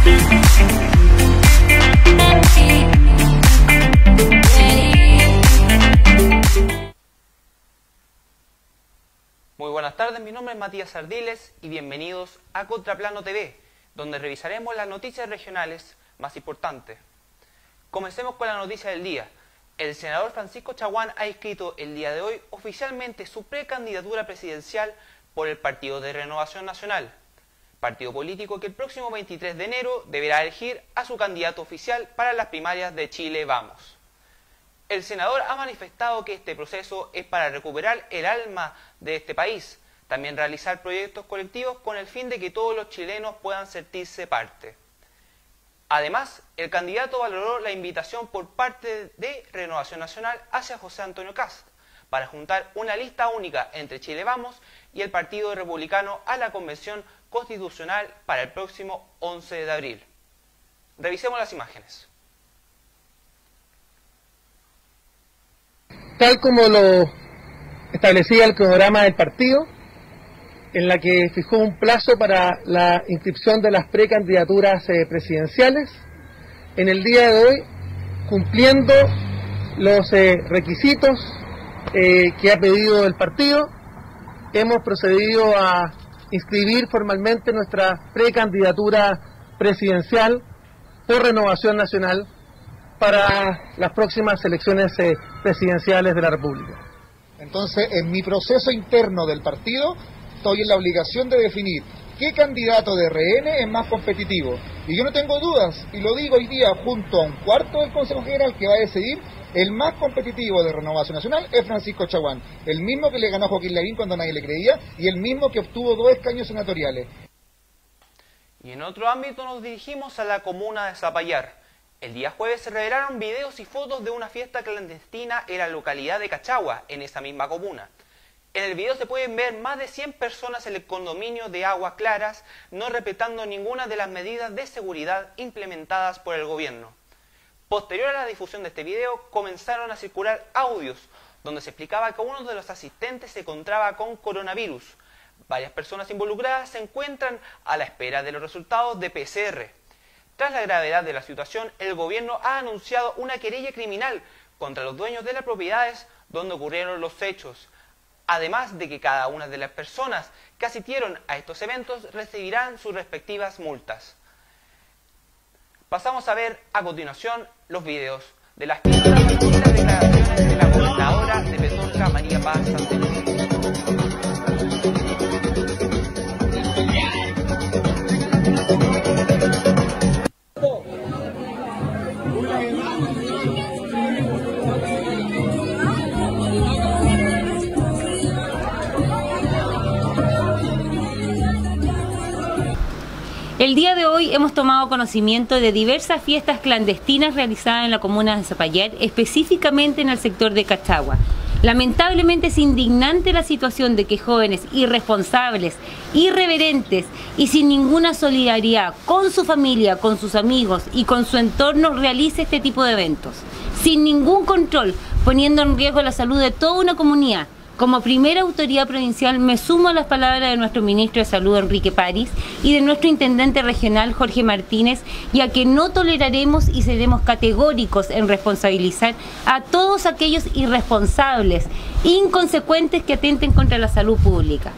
Muy buenas tardes, mi nombre es Matías Ardiles y bienvenidos a Contraplano TV, donde revisaremos las noticias regionales más importantes. Comencemos con la noticia del día. El senador Francisco Chaguán ha inscrito el día de hoy oficialmente su precandidatura presidencial por el Partido de Renovación Nacional, partido político que el próximo 23 de enero deberá elegir a su candidato oficial para las primarias de Chile Vamos. El senador ha manifestado que este proceso es para recuperar el alma de este país, también realizar proyectos colectivos con el fin de que todos los chilenos puedan sentirse parte. Además, el candidato valoró la invitación por parte de Renovación Nacional hacia José Antonio Kast para juntar una lista única entre Chile Vamos y el Partido Republicano a la Convención Constitucional para el próximo 11 de abril. Revisemos las imágenes. Tal como lo establecía el cronograma del partido, en la que fijó un plazo para la inscripción de las precandidaturas presidenciales, en el día de hoy, cumpliendo los requisitos que ha pedido el partido, hemos procedido a inscribir formalmente nuestra precandidatura presidencial por Renovación Nacional para las próximas elecciones presidenciales de la República. Entonces, en mi proceso interno del partido, estoy en la obligación de definir qué candidato de RN es más competitivo. Y yo no tengo dudas, y lo digo hoy día junto a un cuarto del Consejo General que va a decidir, el más competitivo de Renovación Nacional es Francisco Chaguán, el mismo que le ganó a Joaquín Lavín cuando nadie le creía, y el mismo que obtuvo 2 escaños senatoriales. Y en otro ámbito nos dirigimos a la comuna de Zapallar. El día jueves se revelaron videos y fotos de una fiesta clandestina en la localidad de Cachagua, en esa misma comuna. En el video se pueden ver más de 100 personas en el condominio de Aguas Claras, no respetando ninguna de las medidas de seguridad implementadas por el gobierno. Posterior a la difusión de este video, comenzaron a circular audios, donde se explicaba que uno de los asistentes se encontraba con coronavirus. Varias personas involucradas se encuentran a la espera de los resultados de PCR. Tras la gravedad de la situación, el gobierno ha anunciado una querella criminal contra los dueños de las propiedades donde ocurrieron los hechos, además de que cada una de las personas que asistieron a estos eventos recibirán sus respectivas multas. Pasamos a ver a continuación los videos de las declaraciones de la gobernadora de Petorca, María Paz Santelices. El día de hoy hemos tomado conocimiento de diversas fiestas clandestinas realizadas en la comuna de Zapallar, específicamente en el sector de Cachagua. Lamentablemente es indignante la situación de que jóvenes irresponsables, irreverentes y sin ninguna solidaridad con su familia, con sus amigos y con su entorno realice este tipo de eventos, sin ningún control, poniendo en riesgo la salud de toda una comunidad. Como primera autoridad provincial me sumo a las palabras de nuestro ministro de Salud, Enrique París, y de nuestro intendente regional, Jorge Martínez, ya que no toleraremos y seremos categóricos en responsabilizar a todos aquellos irresponsables, inconsecuentes que atenten contra la salud pública.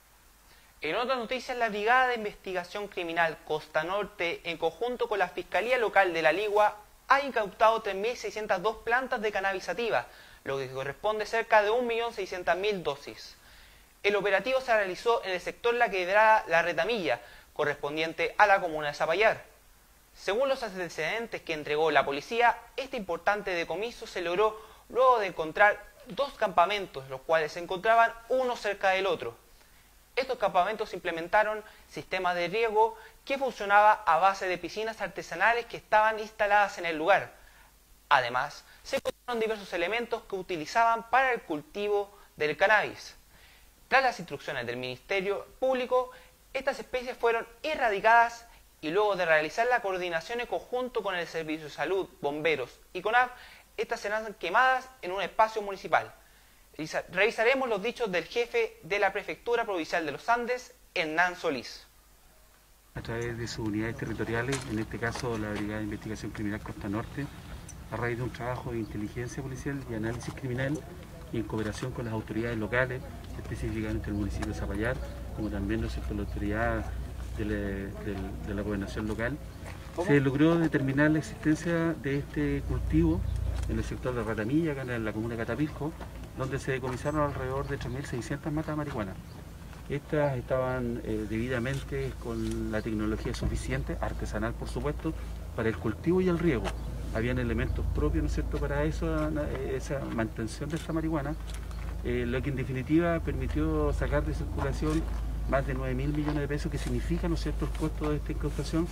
En otras noticias, la Brigada de Investigación Criminal Costa Norte, en conjunto con la Fiscalía Local de La Ligua, ha incautado 3.602 plantas de cannabis sativa, lo que corresponde a cerca de 1.600.000 dosis. El operativo se realizó en el sector La Quebrada La Retamilla, correspondiente a la comuna de Zapallar. Según los antecedentes que entregó la policía, este importante decomiso se logró luego de encontrar 2 campamentos, los cuales se encontraban uno cerca del otro. Estos campamentos implementaron sistemas de riego que funcionaba a base de piscinas artesanales que estaban instaladas en el lugar. Además, se encontraron diversos elementos que utilizaban para el cultivo del cannabis. Tras las instrucciones del Ministerio Público, estas especies fueron erradicadas y luego de realizar la coordinación en conjunto con el Servicio de Salud, Bomberos y CONAF, estas serán quemadas en un espacio municipal. Revisaremos los dichos del jefe de la Prefectura Provincial de los Andes, Hernán Solís. a través de sus unidades territoriales, en este caso la Brigada de Investigación Criminal Costa Norte, a raíz de un trabajo de inteligencia policial y análisis criminal y en cooperación con las autoridades locales, específicamente el municipio de Zapallar, como también la autoridad de la gobernación local, se logró determinar la existencia de este cultivo en el sector de Ratamilla, acá en la comuna de Catapilco, donde se decomisaron alrededor de 3.600 matas de marihuana. Estas estaban debidamente con la tecnología suficiente, artesanal por supuesto, para el cultivo y el riego. Habían elementos propios, ¿no es cierto?, para eso, esa mantención de esta marihuana, lo que en definitiva permitió sacar de circulación más de 9.000 millones de pesos, que significa, ¿no es cierto?, el costo de esta incautación.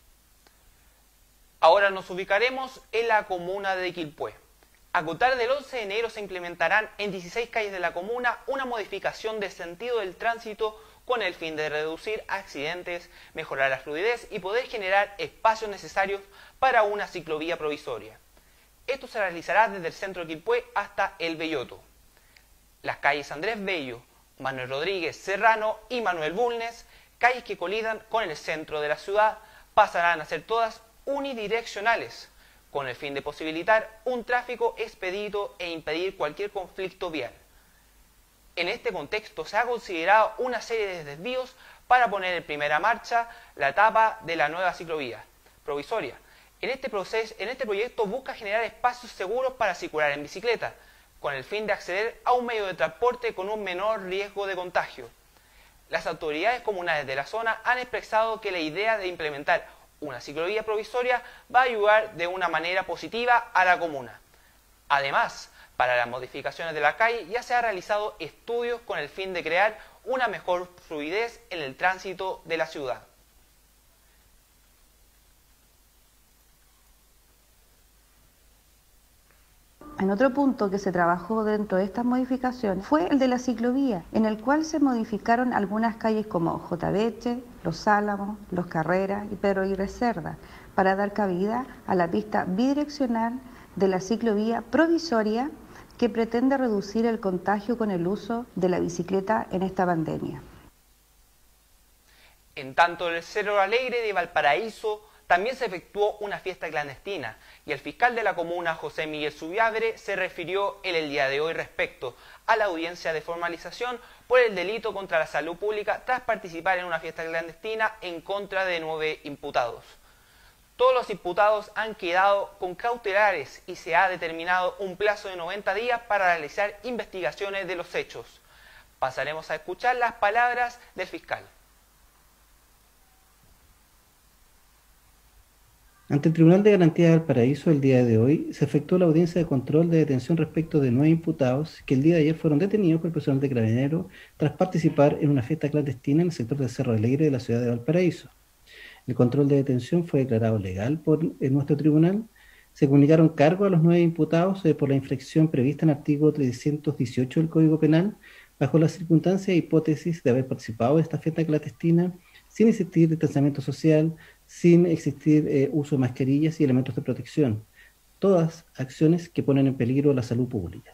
Ahora nos ubicaremos en la comuna de Quilpué. A contar del 11 de enero se implementarán en 16 calles de la comuna una modificación de sentido del tránsito con el fin de reducir accidentes, mejorar la fluidez y poder generar espacios necesarios para una ciclovía provisoria. Esto se realizará desde el centro de Quilpué hasta El Belloto. Las calles Andrés Bello, Manuel Rodríguez Serrano y Manuel Bulnes, calles que colidan con el centro de la ciudad, pasarán a ser todas unidireccionales, con el fin de posibilitar un tráfico expedito e impedir cualquier conflicto vial. En este contexto se ha considerado una serie de desvíos para poner en primera marcha la etapa de la nueva ciclovía provisoria. Este proyecto busca generar espacios seguros para circular en bicicleta, con el fin de acceder a un medio de transporte con un menor riesgo de contagio. Las autoridades comunales de la zona han expresado que la idea de implementar una ciclovía provisoria va a ayudar de una manera positiva a la comuna. Además, para las modificaciones de la calle ya se han realizado estudios con el fin de crear una mejor fluidez en el tránsito de la ciudad. En otro punto que se trabajó dentro de estas modificaciones fue el de la ciclovía, en el cual se modificaron algunas calles como J. Beche, Los Álamos, Los Carreras y Pedro Aguirre Cerda, para dar cabida a la pista bidireccional de la ciclovía provisoria que pretende reducir el contagio con el uso de la bicicleta en esta pandemia. En tanto, en el Cerro Alegre de Valparaíso también se efectuó una fiesta clandestina y el fiscal de la comuna, José Miguel Subiabre, se refirió el día de hoy respecto a la audiencia de formalización por el delito contra la salud pública tras participar en una fiesta clandestina en contra de 9 imputados. Todos los imputados han quedado con cautelares y se ha determinado un plazo de 90 días para realizar investigaciones de los hechos. Pasaremos a escuchar las palabras del fiscal. Ante el Tribunal de Garantía de Valparaíso, el día de hoy, se efectuó la audiencia de control de detención respecto de 9 imputados que el día de ayer fueron detenidos por el personal de Carabineros tras participar en una fiesta clandestina en el sector del Cerro Alegre de la ciudad de Valparaíso. El control de detención fue declarado legal por nuestro tribunal. Se comunicaron cargos a los 9 imputados por la infracción prevista en el artículo 318 del Código Penal, bajo las circunstancias e hipótesis de haber participado de esta fiesta clandestina sin existir distanciamiento social, sin existir uso de mascarillas y elementos de protección. Todas acciones que ponen en peligro la salud pública.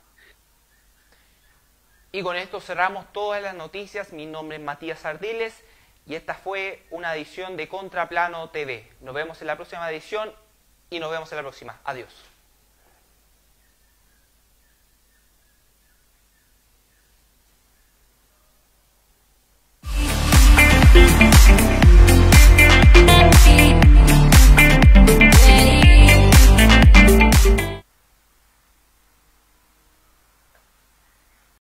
Y con esto cerramos todas las noticias. Mi nombre es Matías Ardiles y esta fue una edición de Contraplano TV. Nos vemos en la próxima edición y nos vemos en la próxima. Adiós.